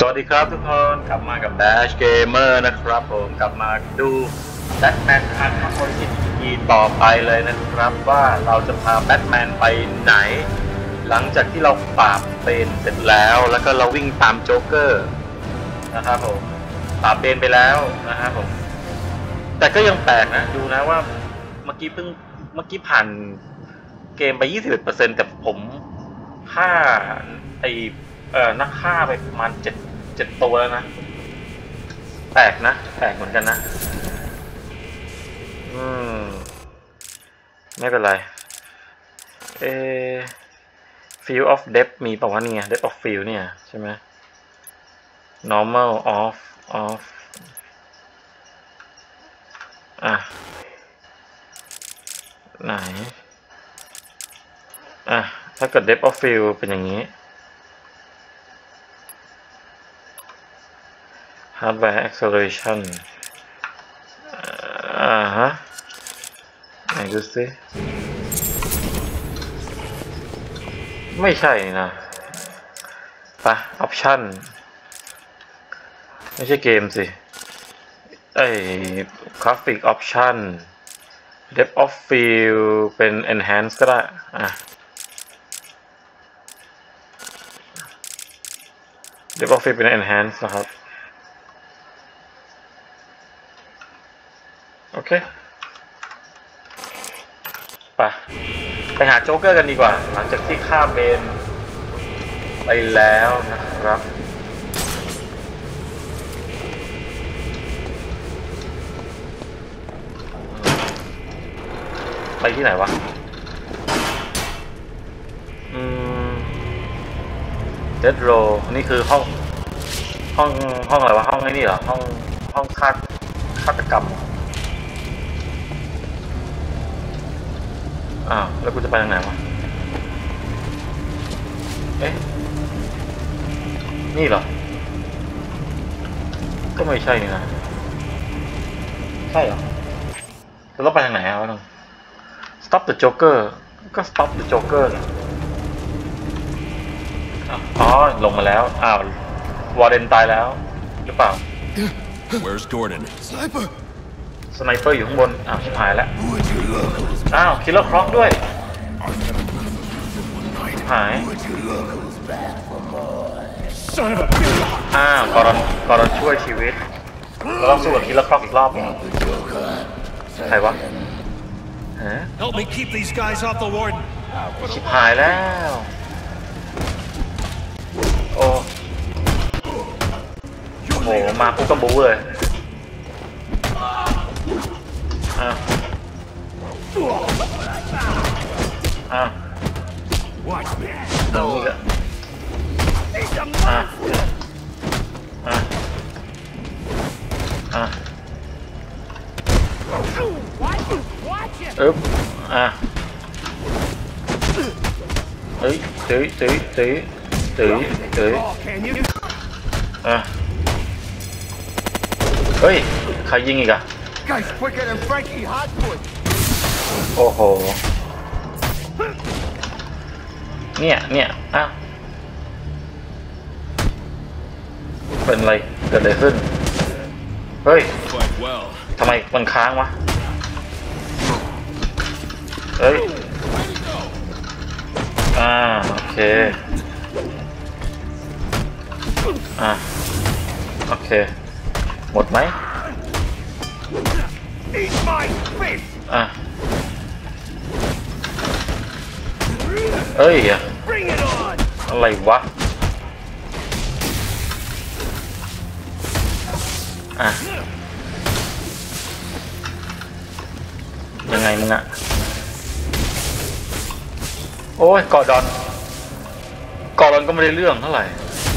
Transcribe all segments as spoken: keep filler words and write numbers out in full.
วัสดีครับทุกคนกลับมากับ Dash Gamer นะครับผมกลับมาดูแบทแมนอาร์คัมออริจิน อี พี ต่อไปเลยนะครับว่าเราจะพาแบทแมนไปไหนหลังจากที่เราปราบเบนเสร็จแล้วแล้วก็เราวิ่งตามโจ๊กเกอร์นะครับผมปราบเบนไปแล้วนะครับผมแต่ก็ยังแปลกนะดูนะว่าเมื่อกี้เพิ่งเมื่อกี้ผ่านเกมไป ยี่สิบเอ็ดเปอร์เซ็นต์ แต่ผมฆ่าไอเอ่อนักฆ่าไปประมาณเจ็ดเจ็ดตัวแล้วนะแปลกนะแปลกเหมือนกันนะอืมไม่เป็นไรเอ field of depth มีป่าววะเนี่ย depth of field เนี่ยใช่ไหม normal off off อ่ะไหนอ่ะถ้าเกิด depth of field เป็นอย่างนี้hardware acceleration อ่าฮะไหนดูสิไม่ใช่นะปะ option ไม่ใช่เกมสิไอ้ graphic option depth of field เป็น enhance ก็ได้อ่ะ depth of field เป็น enhance นะครับโอเคไปไปหาโจ๊กเกอร์กันดีกว่าหลังจากที่ฆ่าเบนไปแล้วนะครับไปที่ไหนวะอืมเดดโรนี่คือห้องห้องห้องอะไรวะห้องไอ้นี่เหรอห้องห้องฆาตฆาตกรรมอ้าวแล้วกูจะไปทางไหนวะเอ๊ะนี่เหรอก็ไม่ใช่นี่นะใช่เหรอจะต้องไปทางไหนอ่ะวะน้อง stop the joker ก็ stop the joker อ๋อลงมาแล้วอ้าววอร์เดนตายแล้วหรือเปล่า Where's Gordon? Sniper สไนเปอร์อยู่ข้างบนอ้าวชิบหายแล้วอ้าวคิลเลอร์คล็อกด้วยหายอ้าวกอรอนกอรอนช่วยชีวิตเราต้องสู้กับคิลเลอร์คล็อกอีกรอบใครวะฮะ Help me keep these guys off the warden. ชิบหายแล้วโอ้โหมาปุ๊บก็บู๊เลยอ้าวอ้าวเอาอีกแล้วอ่ะอ่ะอ่ะอึ๊บอ่ะเฮ้ยตื้อตื้อตื้อตื้อตื้ออ่ะเฮ้ยใครยิงอีกอะโอ้โหเนี่ยเนี่ยอ้าวเป็นอะไรเกิดอะไรขึ้นเฮ้ยทำไมมันค้างวะเฮ้ยอ่าโอเคอ่าโอเคหมดไหมอ่ะเอ้ยอะไรวะอ่ะยังไงมึงอะโอ้ยกอดอนกอดอนก็ไม่ได้เรื่องเท่าไหร่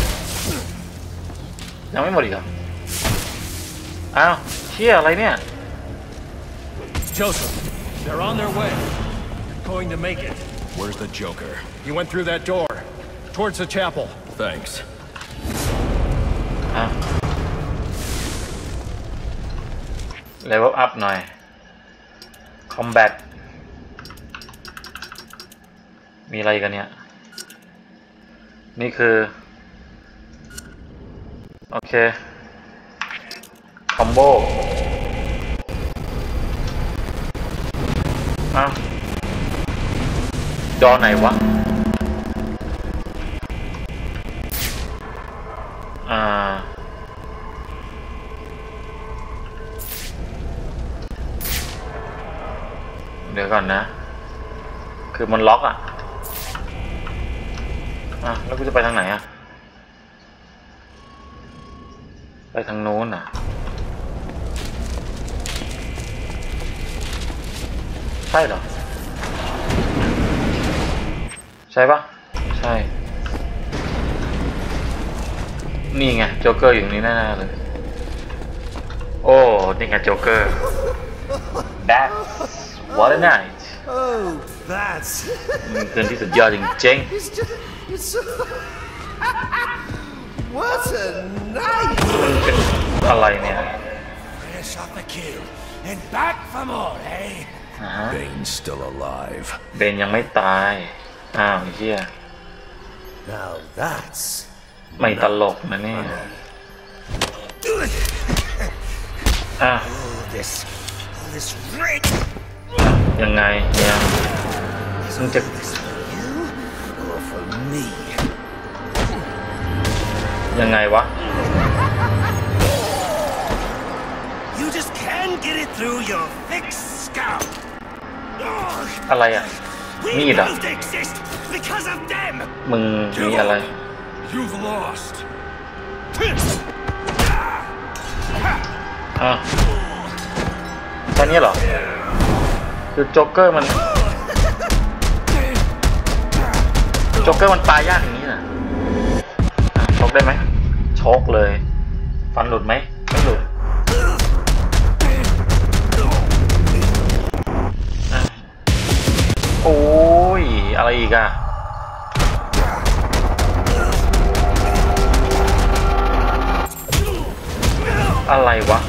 ยังไม่หมดอีกเหรออ้าวเชี่ยอะไรเนี่ย Joseph, they're on their way. Going to make it. Where's the Joker? He went through that door, towards the chapel. Thanks. อ่ะเลเวลอัพหน่อย Combat มีอะไรกันเนี่ยนี่คือโอเคคอมโบอ้าวจอไหนวะอ่าเดี๋ยวก่อนนะคือมันล็อกอ่ะอ่ะแล้วกูจะไปทางไหนอ่ะไปทางโน้นอ่ะใช่เหรอใช่ปะใช่นี่ไงโจ๊กเกอร์อยู่นี้แน่ๆเลยโอ้นี่ไงโจ๊กเกอร์ That what a night Oh, that's มันคืนที่สุดยอดจริง it's just it's so what a night ๆมันเป็นอะไรเนี่ย Fresh off the kill and back for more, eh? อ่าฮะ Bane's still alive. เบนยังไม่ตายอ้าวเฮีย now that's ไม่ตลกนะเนี่ยอ่ะ this this rage ยังไงเนี่ยมึงจะ you or for me ยังไงวะ you just can't get it through your thick scalp อะไรอ่ะ we มีดอ่ะ both exist because of them มึงมีอะไร You've lost. อ่ะแค่นี้เหรอคือโจ๊กเกอร์มันโจ๊กเกอร์มันตายยากอย่างนี้น่ะชกได้ไหมชกเลยฟันหลุดไหมไม่หลุดอ่ะโอ้ยอะไรอีกอะอะไรวะ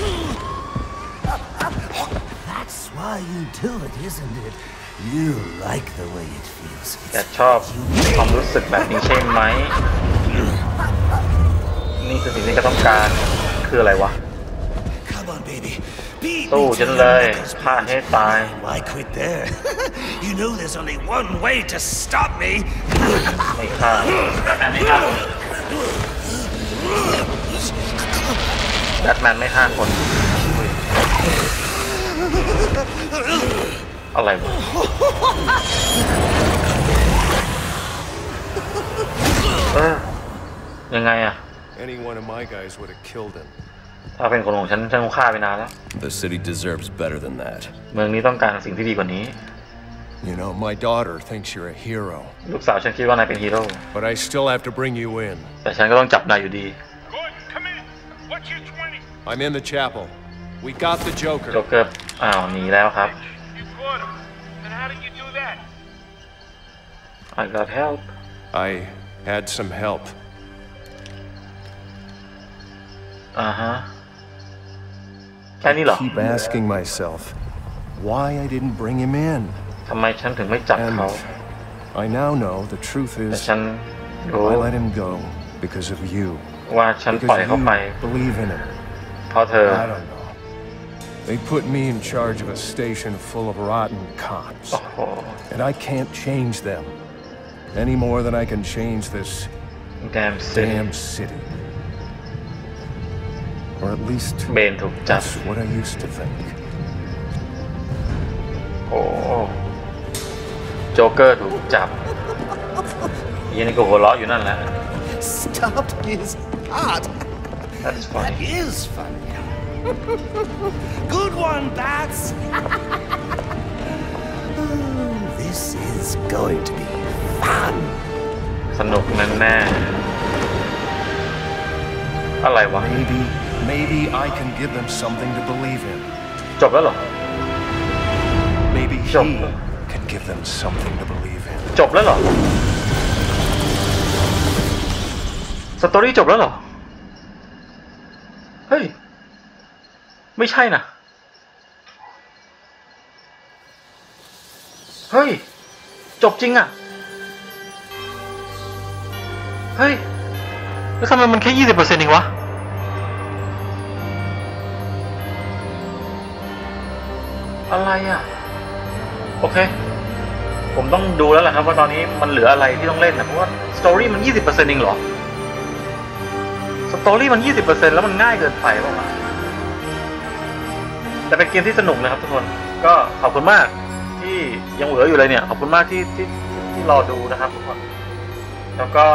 that's why you do it isn't it you like the way it feels แกชอบความรู้สึกแบบนี้ใช่ไหมนี่คือสิ่งที่แกต้องการคืออะไรวะ come on baby beat สู้ me ฉัน till เล your ย knuckles ฆ่าให้ตาย why quit there you know there's only one way to stop me ไม่ฆ่าไม่ฆ่าแบทแมนไม่ฆ่าคนอะไรวะเออยังไงอะ Any one of my guys would have killed him. ถ้าเป็นคนของฉันฉันคงฆ่าไปนานแล้ว The city deserves better than that. เมืองนี้ต้องการสิ่งที่ดีกว่านี้ You know, my daughter thinks you're a hero, ลูกสาวฉันคิดว่านายเป็นฮีโร่ but I still have to bring you in. แต่ฉันก็ต้องจับนายอยู่ดี Good, come in. What's your twenty? I'm in the chapel. We got the โจ๊ก Joker. เกอร์อ้าวหนีแล้วครับ You caught him. And how did you do that? I got help I had some help. อ่าฮะแค่นี้เหรอ Keep asking myself why I didn't bring him in. ทำไมฉันถึงไม่จับ And เขา I now know the truth แต่ is ฉันรู้ I let him go because of you. ว่าฉันปล่อย Because เขาไป you believe in him. เพราะเธอ I don't know. They put me in charge of a station full of rotten cops. โอ้โห And I can't change them any more than I can change this damn city damn city. Or at least เบนถูกจับ that's what I used to think. โอ้โจ๊กเกอร์ถูกจับยี่นี่ก็หัวเราะอยู่นั่นแหละ stopped his heart That's that funny is funny good one Bats this is going to be fun สนุกแน่ๆอะไรวะ Maybe, maybe I can give them something to believe in. จบแล้วเหรอ Maybe he Jump. can give them something to believe in. จบแล้วเหรอสตอรี่จบแล้วเหรอเฮ้ยไม่ใช่นะเฮ้ยจบจริงอะเฮ้ยแล้วทำไมมันแค่ยี่สิบเปอร์เซ็นต์เองวะอะไรอ่ะโอเคผมต้องดูแล้วแหละครับว่าตอนนี้มันเหลืออะไรที่ต้องเล่นนะเพราะว่าสตอรี่มัน ยี่สิบเปอร์เซ็นต์ เองเหรอสตอรี่มัน ยี่สิบเปอร์เซ็นต์ แล้วมันง่ายเกินไปป่ะวะแต่เป็นเกมที่สนุกนะครับทุกคนก็ขอบคุณมากที่ยังเหลืออยู่เลยเนี่ยขอบคุณมากที่ที่ที่รอดูนะครับทุกคนแล้วก็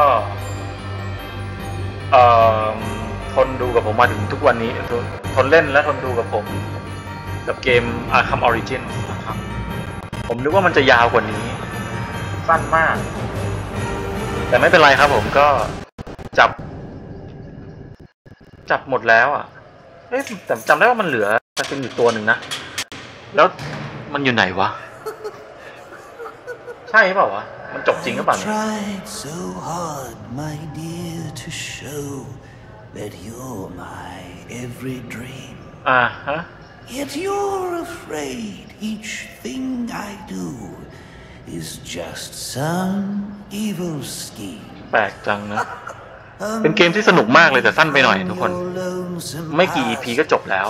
เอ่อทนดูกับผมมาถึงทุกวันนี้ทนเล่นและทนดูกับผมกับเกม Arkham Origins นะครับผมนึกว่ามันจะยาวกว่านี้สั้นมากแต่ไม่เป็นไรครับผมก็จับจับหมดแล้วอ่ะเอ๊ะแต่จำได้ว่ามันเหลือแต่เป็นอยู่ตัวหนึ่งนะแล้วมันอยู่ไหนวะใช่เปล่าวะมันจบจริงหรือเปล่าเนี่ย Tried so hard, my dear, to show that you're my every dream. อ่าฮะ Yet you're afraid each thing I do is just some evil scheme. แปลกจังนะเป็นเกมที่สนุกมากเลยแต่สั้นไปหน่อยทุกคนไม่กี่ อี พี ก็จบแล้ว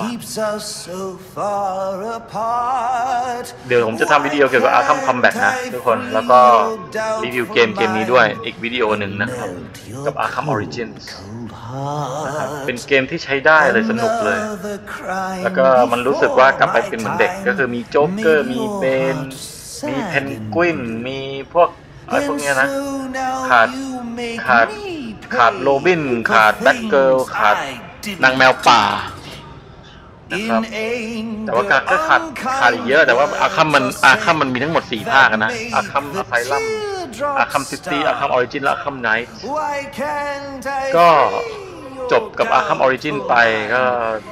เดี๋ยวผมจะทำวิดีโอเกี่ยวกับ Arkham Combat นะทุกคนแล้วก็รีวิวเกมเกมนี้ด้วยอีกวิดีโอหนึ่งนะครับกับ Arkham Origins นะครับเป็นเกมที่ใช้ได้เลยสนุกเลยแล้วก็มันรู้สึกว่ากลับไปเป็นเหมือนเด็กก็คือมีโจ๊กเกอร์มีเบนมีเพนกวินมีพวกอะไรพวกนี้นะขาดขาดขาดโรบินขาดแบทเกิร์ลขาดนางแมวป่านะครับแต่ว่าก็ขาดขาดอีกเยอะแต่ว่าอาคัมมันอาคัมมันมีทั้งหมดสี่ภาคนะอาคัมอะไซลัมอาคัมซิตี้อาคัมออริจินและอาคัมไนท์ก็จบกับอาคัมออริจินไปก็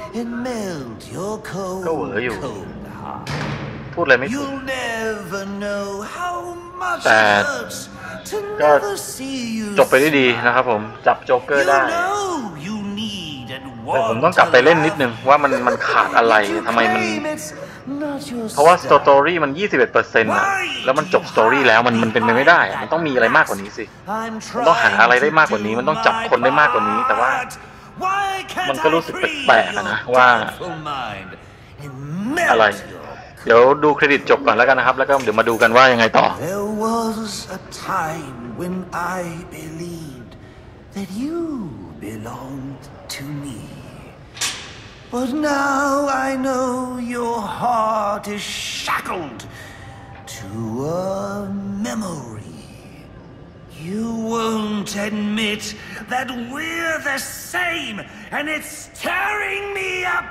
ก็เหวออยู่พูดอะไรไม่ถูกแต่ก็จบไปได้ดีนะครับผมจับโจ๊กเกอร์ได้แต่ผมต้องกลับไปเล่นนิดนึงว่ามันมันขาดอะไรทำไมมันเพราะว่าสตอรี่มัน ยี่สิบเอ็ดเปอร์เซ็นต์ อะแล้วมันจบสตอรี่แล้วมันมันเป็นไปไม่ได้มันต้องมีอะไรมากกว่านี้สิมันต้องหาอะไรได้มากกว่านี้มันต้องจับคนได้มากกว่านี้แต่ว่ามันก็รู้สึกแปลกๆนะว่าอะไรเดี๋ยวดูเครดิตจบก่อนแล้วกันนะครับแล้วก็เดี๋ยวมาดูกันว่ายังไงต่อ There was a time when I believed that you belonged to me. But now I know your heart is shackled to a memory. You won't admit that we're the same and it's tearing me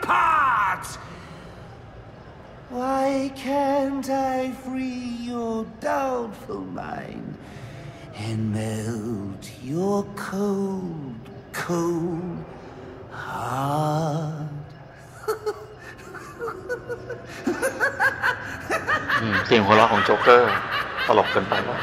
apart.Why can't I free your doubtful mind and melt your cold, cold heart? เสียงหัวเราะของโจ๊กเกอร์ตลกเกินไปวะ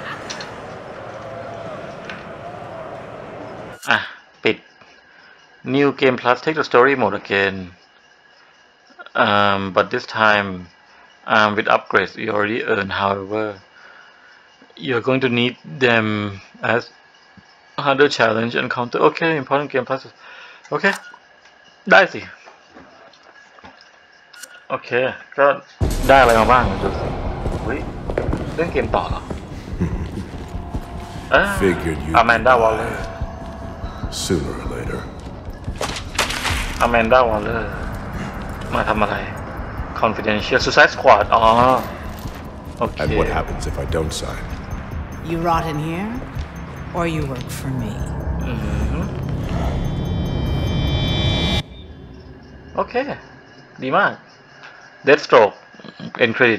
อ่ะปิด New Game Plus Take the Story Mode again.Um, but this time um, with upgrades you already earned. However, you're going to need them as harder challenge encounter. Okay, important game plus. Okay, ได้สิโอเคก็ได้อะไรมาบ้างดูสิเฮ้ยเล่นเกมต่อเหรอเออ Amanda Waller sooner or later. Amanda Wallerมาทำอะไร Confidential Suicide Squad อ๋อโอเค And what happens if I don't sign? You rot in here, or you work for me. โอเคดีมาก Deathstroke End credit.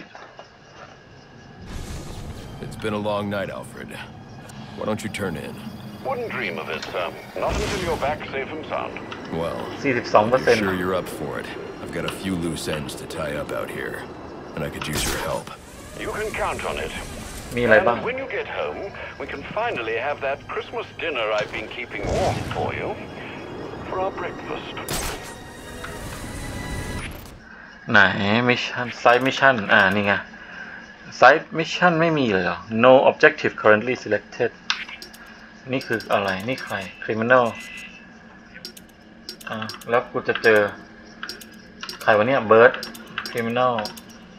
It's been a long night, Alfred. Why don't you turn in? Wouldn't dream of it, sir. Not until you're back safe and sound. Well, สี่สิบสองเปอร์เซ็นต์ I'm sure you're up for it. I've got a few loose ends to tie up out here, and I could use your help. You can count on it. มีอะไรบ้าง And when you get home, we can finally have that Christmas dinner I've been keeping warm for you for our breakfast. ไหนมิชชั่นไซด์มิชชั่นอ่านี่ไงไซด์มิชชั่นไม่มีเลยเหรอ no objective currently selected นี่คืออะไรนี่ใคร criminal อ่าแล้วกูจะเจอใครวะเนี่ย bird criminal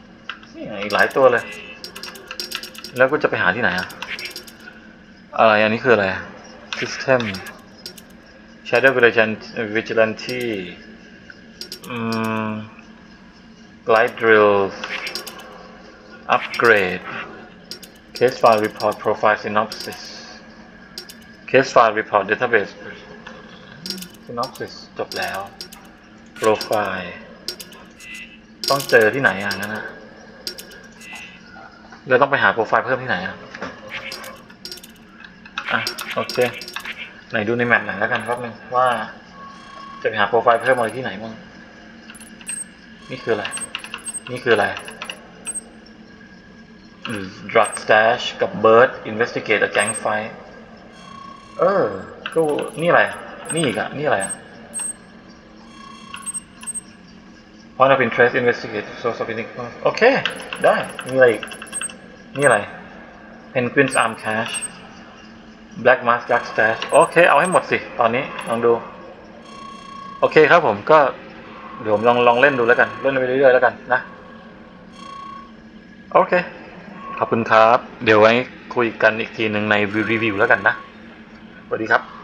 นี่อีกหลายตัวเลยแล้วก็จะไปหาที่ไหนอะอะไรอันนี้คืออะไร System Shadow Vigilante อืม Light Drills Upgrade Case File Report Profile Synopsis Case File Report Database Synopsis จบแล้ว Profile ต้องเจอที่ไหนอ่ะนั่นนะเราต้องไปหาโปรไฟล์เพิ่มที่ไหนอ่ะอ่ะโอเคไหนดูในแมปหน่อยแล้วกันครับนึงว่าจะไปหาโปรไฟล์เพิ่มอะไรที่ไหนบ้างนี่คืออะไรนี่คืออะไร Drug Stash กับ Bird Investigate a Gang Fight เออก็นี่อะไรนี่อีกอะนี่อะไรอะ Point of Interest Investigate Source of Income โอเคได้มีอะไรอีกนี่อะไร Penguin's Arm Cache Black Mask Drug Stash โอเคเอาให้หมดสิตอนนี้ลองดูโอเคครับผมก็เดี๋ยวผมลองลองเล่นดูแล้วกันเล่นไปเรื่อยๆแล้วกันนะโอเคขอบคุณครับเดี๋ยวไว้คุยกันอีกทีหนึ่งในรีวิวแล้วกันนะสวัสดีครับ